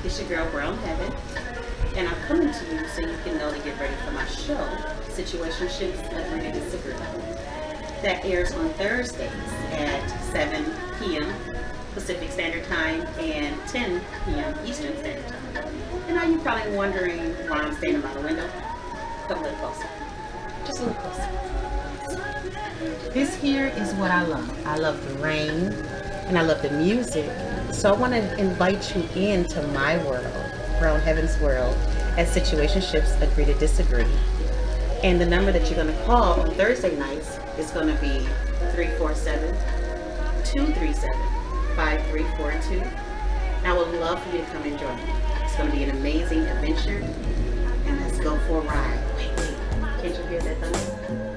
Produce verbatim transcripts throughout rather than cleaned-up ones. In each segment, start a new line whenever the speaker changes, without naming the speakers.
It's your girl, Brown Heaven, and I'm coming to you so you can know to get ready for my show, Situationships, Agree to Disagree. That airs on Thursdays at seven p m Pacific Standard Time and ten p m Eastern Standard Time. And now you're probably wondering why I'm standing by the window. Come a little closer. Just a little closer. This here is what I love. I love the rain and I love the music. So I want to invite you into my world, Brown Heaven's world, at Situationships, Agree to Disagree. And the number that you're going to call on Thursday nights is going to be three four seven, two three seven, five three four two. I would love for you to come and join me. It's going to be an amazing adventure. And let's go for a ride. Wait, wait. Can't you hear that thunder?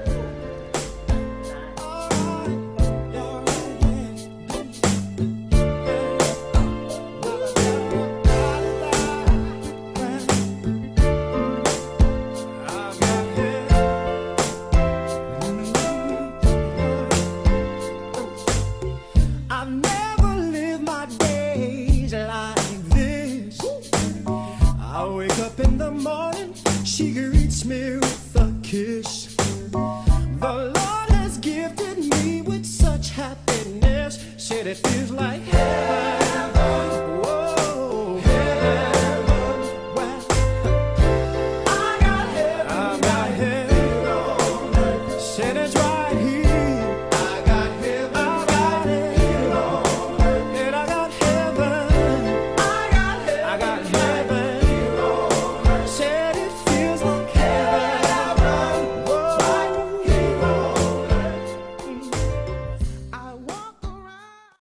She greets me with a kiss. The Lord has gifted me with such happiness. Said it feels like